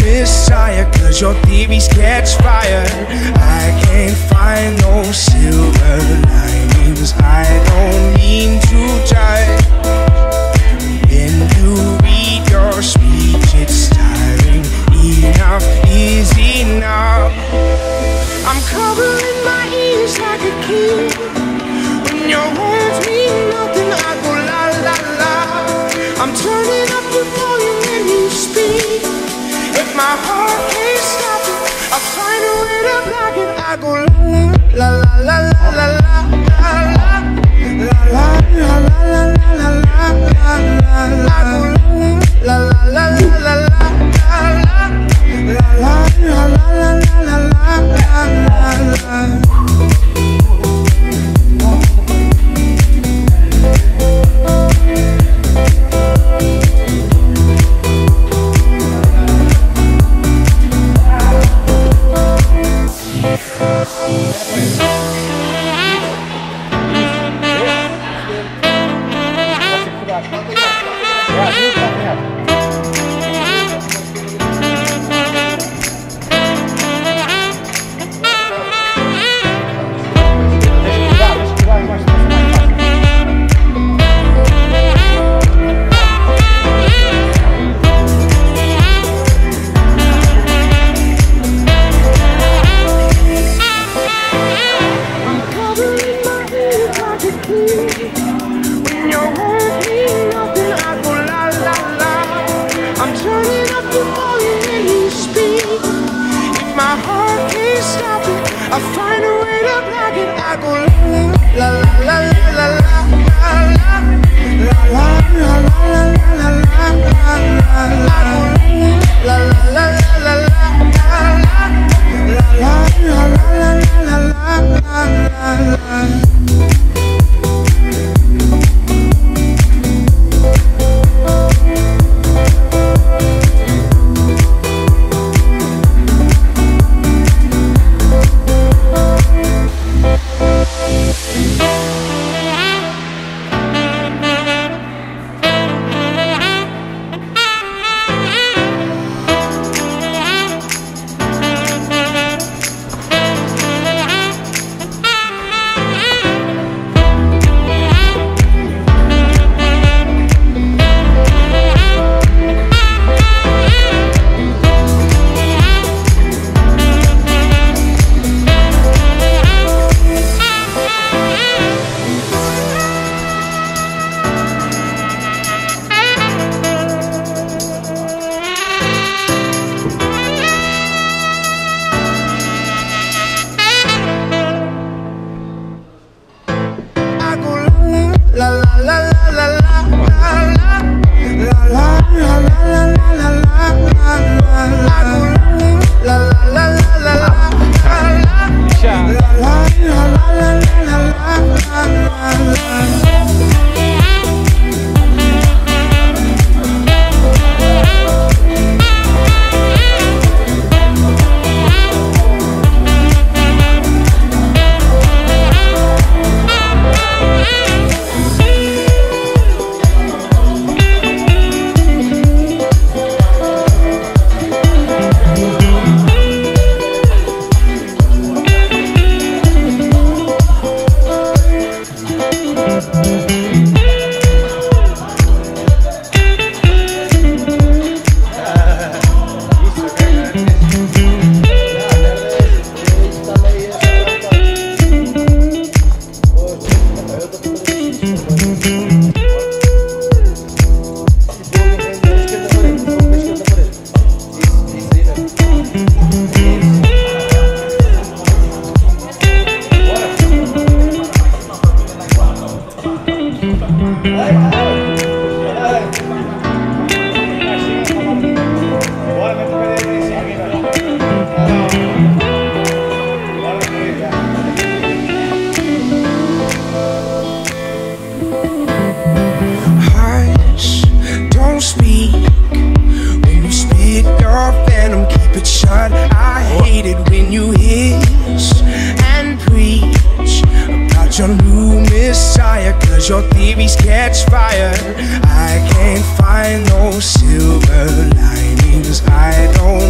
messiah, cause your theories catch fire. I can't find no silver linings, I don't mean to judge. When you read your speech, it's tiring. Enough is enough. I'm covering my ears like a kid. When your words mean nothing, I go la la la. I'm turning up the volume when you speak. If my heart can't stop it, I find a way to block it. I go la la la la la la la la la la la la la la la la la. I go la la la la la la la la la la la la la la. your theories catch fire. I can't find no silver linings, I don't